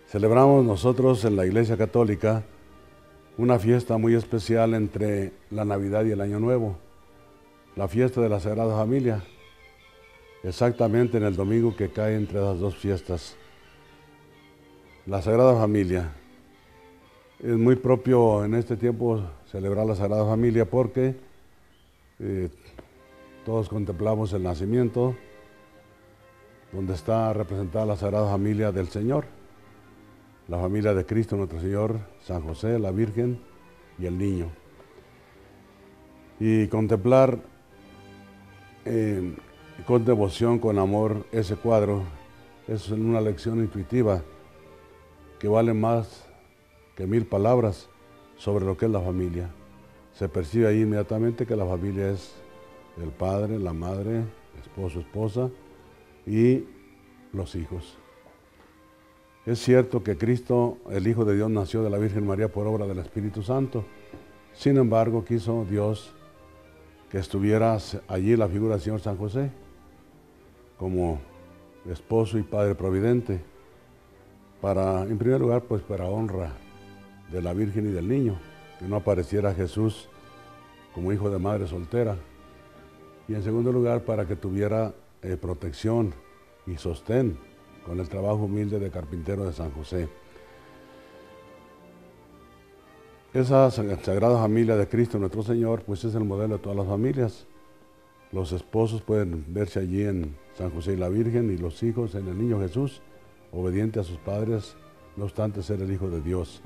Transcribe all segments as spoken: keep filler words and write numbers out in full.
Celebramos nosotros en la Iglesia Católica una fiesta muy especial entre la Navidad y el Año Nuevo, la fiesta de la Sagrada Familia, exactamente en el domingo que cae entre las dos fiestas. La Sagrada Familia. Es muy propio en este tiempo celebrar la Sagrada Familia porque eh, todos contemplamos el nacimiento, donde está representada la Sagrada Familia del Señor, la familia de Cristo nuestro Señor, San José, la Virgen y el Niño. Y contemplar eh, con devoción, con amor, ese cuadro es una lección intuitiva que vale más que mil palabras sobre lo que es la familia. Se percibe ahí inmediatamente que la familia es el padre, la madre, esposo, esposa y los hijos. Es cierto que Cristo, el Hijo de Dios, nació de la Virgen María por obra del Espíritu Santo. Sin embargo, quiso Dios que estuviera allí la figura del Señor San José como esposo y padre providente, para, en primer lugar, pues para honra de la Virgen y del Niño, que no apareciera Jesús como hijo de madre soltera, y en segundo lugar, para que tuviera eh, protección y sostén con el trabajo humilde de carpintero de San José. Esa Sagrada Familia de Cristo nuestro Señor, pues es el modelo de todas las familias. Los esposos pueden verse allí en San José y la Virgen, y los hijos en el Niño Jesús, obediente a sus padres, no obstante ser el Hijo de Dios.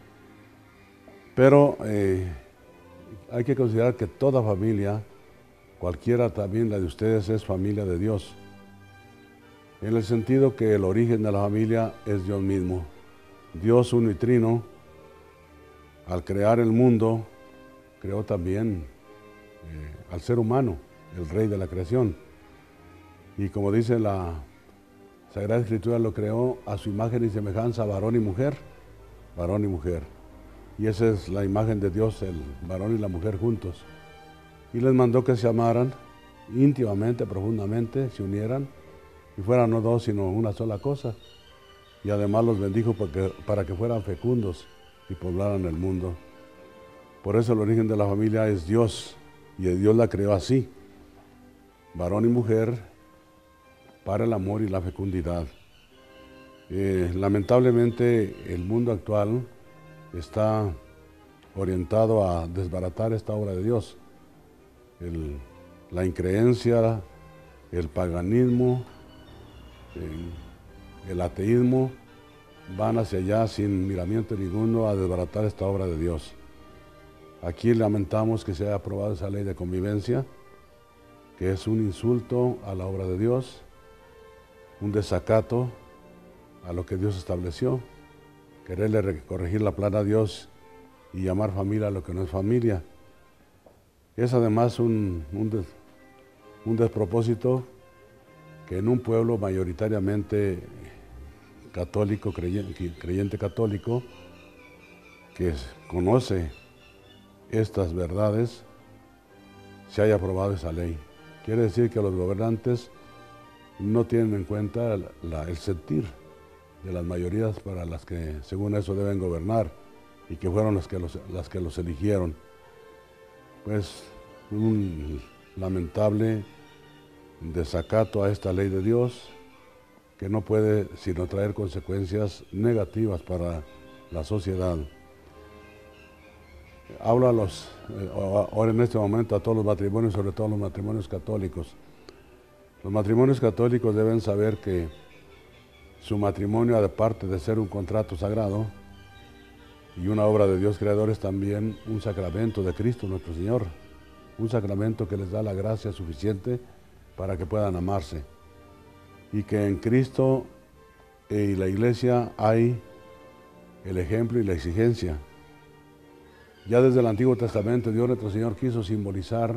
Pero eh, hay que considerar que toda familia, cualquiera también la de ustedes, es familia de Dios, en el sentido que el origen de la familia es Dios mismo. Dios uno y trino, al crear el mundo, creó también eh, al ser humano, el rey de la creación. Y como dice la Sagrada Escritura, lo creó a su imagen y semejanza, varón y mujer, varón y mujer. Y esa es la imagen de Dios, el varón y la mujer juntos. Y les mandó que se amaran íntimamente, profundamente, se unieran, y fueran no dos, sino una sola cosa. Y además los bendijo porque, para que fueran fecundos y poblaran el mundo. Por eso el origen de la familia es Dios, y Dios la creó así, varón y mujer, para el amor y la fecundidad. Eh, lamentablemente el mundo actual está orientado a desbaratar esta obra de Dios. El, la increencia, el paganismo, el ateísmo van hacia allá sin miramiento ninguno a desbaratar esta obra de Dios. Aquí lamentamos que se haya aprobado esa ley de convivencia, que es un insulto a la obra de Dios, un desacato a lo que Dios estableció, quererle corregir la plana a Dios y llamar familia a lo que no es familia. Es además un, un, des, un despropósito que en un pueblo mayoritariamente católico, creyente, creyente católico, que conoce estas verdades, se haya aprobado esa ley. Quiere decir que los gobernantes no tienen en cuenta la, el sentir de las mayorías para las que según eso deben gobernar, y que fueron las que los, las que los eligieron. Pues un lamentable desacato a esta ley de Dios, que no puede sino traer consecuencias negativas para la sociedad. Hablo a los, ahora en este momento a todos los matrimonios, sobre todo los matrimonios católicos. Los matrimonios católicos deben saber que su matrimonio, aparte de ser un contrato sagrado y una obra de Dios creador, es también un sacramento de Cristo nuestro Señor, un sacramento que les da la gracia suficiente para que puedan amarse, y que en Cristo y la Iglesia hay el ejemplo y la exigencia. Ya desde el Antiguo Testamento Dios nuestro Señor quiso simbolizar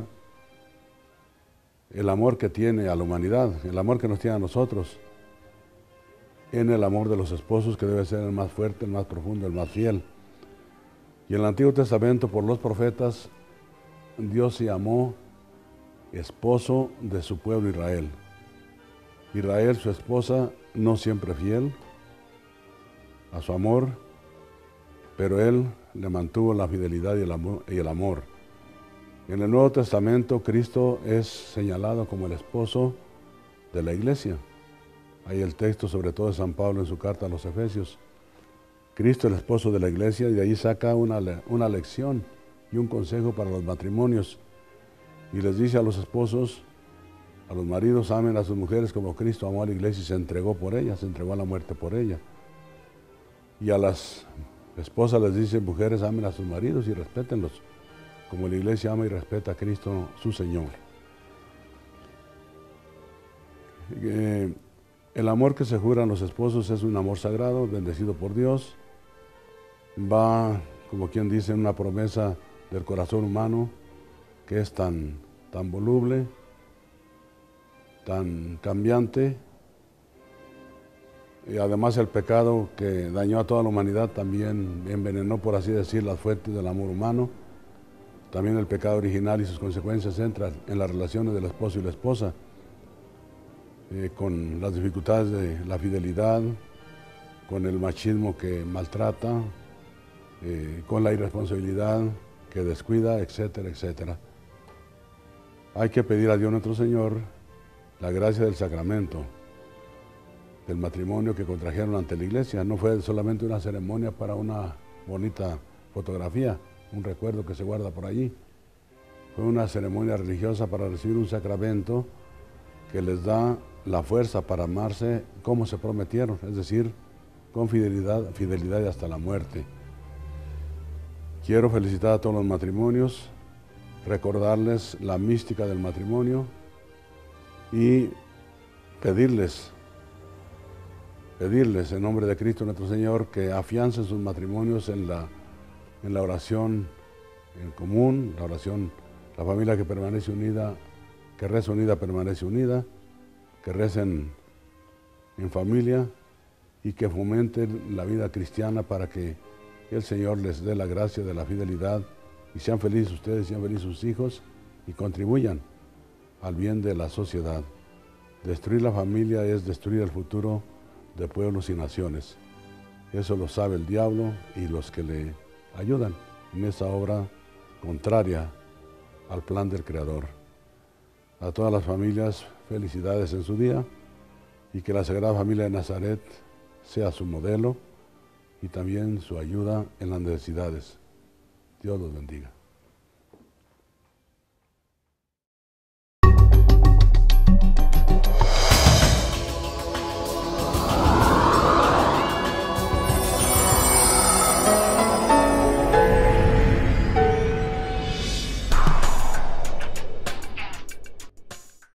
el amor que tiene a la humanidad, el amor que nos tiene a nosotros, en el amor de los esposos, que debe ser el más fuerte, el más profundo, el más fiel. Y en el Antiguo Testamento, por los profetas, Dios se llamó esposo de su pueblo Israel. Israel, su esposa, no siempre fiel, a su amor, pero Él le mantuvo la fidelidad y el amor. Y el amor. En el Nuevo Testamento, Cristo es señalado como el esposo de la iglesia. Hay el texto sobre todo de San Pablo en su carta a los Efesios. Cristo, el esposo de la iglesia, y de ahí saca una, una lección y un consejo para los matrimonios. Y les dice a los esposos, a los maridos, amen a sus mujeres como Cristo amó a la iglesia y se entregó por ella, se entregó a la muerte por ella. Y a las esposas les dice, mujeres, amen a sus maridos y respétenlos, como la iglesia ama y respeta a Cristo, su Señor. Eh, el amor que se juran los esposos es un amor sagrado, bendecido por Dios. Va, como quien dice, una promesa del corazón humano que es tan, tan voluble, tan cambiante, y además el pecado que dañó a toda la humanidad también envenenó, por así decir, las fuentes del amor humano. También el pecado original y sus consecuencias entran en las relaciones del esposo y la esposa, eh, con las dificultades de la fidelidad, con el machismo que maltrata, eh, con la irresponsabilidad que descuida, etcétera, etcétera. Hay que pedir a Dios nuestro Señor la gracia del sacramento, del matrimonio que contrajeron ante la iglesia. No fue solamente una ceremonia para una bonita fotografía, un recuerdo que se guarda por allí. Fue una ceremonia religiosa para recibir un sacramento que les da la fuerza para amarse como se prometieron, es decir, con fidelidad, fidelidad y hasta la muerte. Quiero felicitar a todos los matrimonios, recordarles la mística del matrimonio y pedirles, pedirles en nombre de Cristo nuestro Señor que afiancen sus matrimonios en la, en la oración en común, la oración, la familia que permanece unida, que reza unida permanece unida, que recen en familia y que fomenten la vida cristiana para que el Señor les dé la gracia de la fidelidad y sean felices ustedes, sean felices sus hijos y contribuyan al bien de la sociedad. Destruir la familia es destruir el futuro de pueblos y naciones. Eso lo sabe el diablo y los que le ayudan en esa obra contraria al plan del Creador. A todas las familias, felicidades en su día y que la Sagrada Familia de Nazaret sea su modelo y también su ayuda en las necesidades. Dios los bendiga.